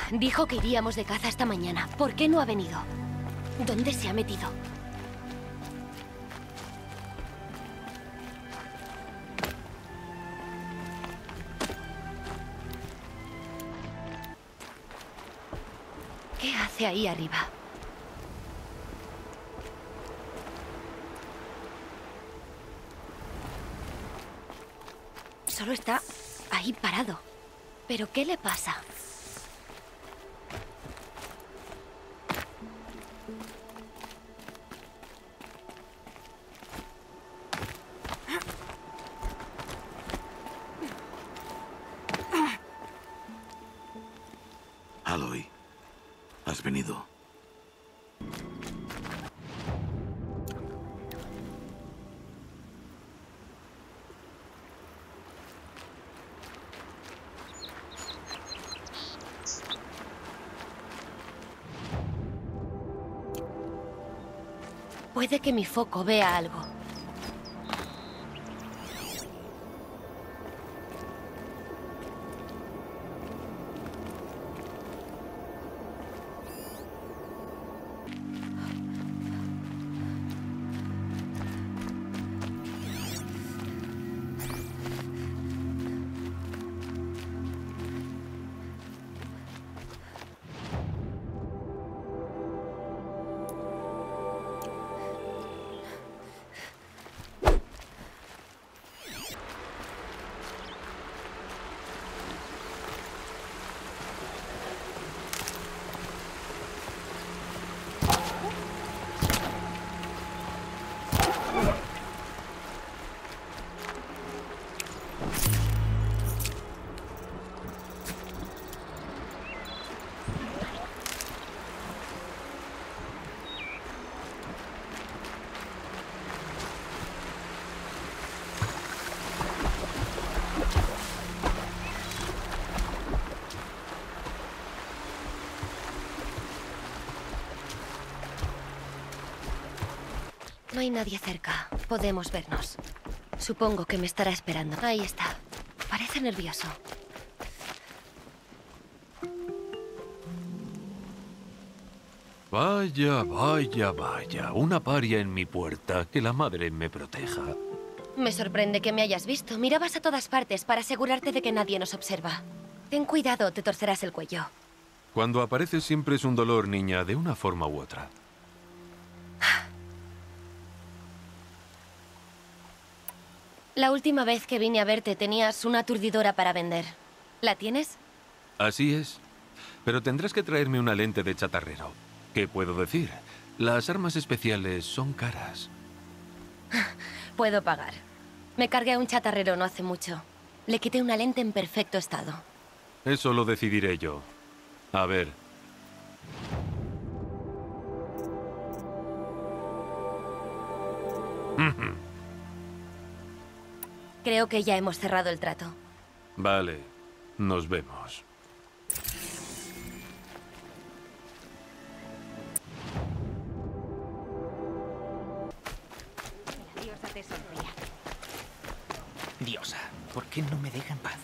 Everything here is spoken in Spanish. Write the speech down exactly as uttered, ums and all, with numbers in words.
Dijo que iríamos de caza esta mañana. ¿Por qué no ha venido? ¿Dónde se ha metido? ¿Qué hace ahí arriba? Solo está ahí parado. ¿Pero qué le pasa? Aloy, has venido. Puede que mi foco vea algo. No hay nadie cerca. Podemos vernos. Supongo que me estará esperando. Ahí está. Parece nervioso. Vaya, vaya, vaya. Una paria en mi puerta. Que la madre me proteja. Me sorprende que me hayas visto. Mirabas a todas partes para asegurarte de que nadie nos observa. Ten cuidado, te torcerás el cuello. Cuando apareces siempre es un dolor, niña, de una forma u otra. La última vez que vine a verte tenías una aturdidora para vender. ¿La tienes? Así es. Pero tendrás que traerme una lente de chatarrero. ¿Qué puedo decir? Las armas especiales son caras. Puedo pagar. Me cargué a un chatarrero no hace mucho. Le quité una lente en perfecto estado. Eso lo decidiré yo. A ver. Creo que ya hemos cerrado el trato. Vale. Nos vemos. Diosa, ¿por qué no me deja en paz?